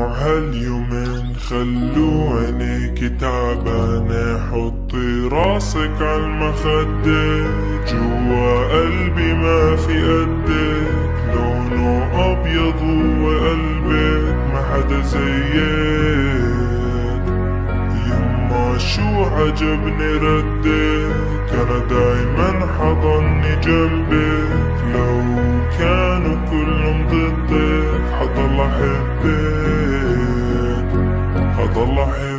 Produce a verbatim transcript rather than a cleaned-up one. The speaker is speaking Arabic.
دموع هاليومين خلو عينيكي تعبانة، حطي راسك عالمخدة، جوا قلبي ما في قدك، لونه أبيض وقلبك ما حدا زيك. يما شو عجبني ردك، أنا دايما حضني جنبك، لو كانوا كلهم ضدك حضل أحبك، حضل أحبك.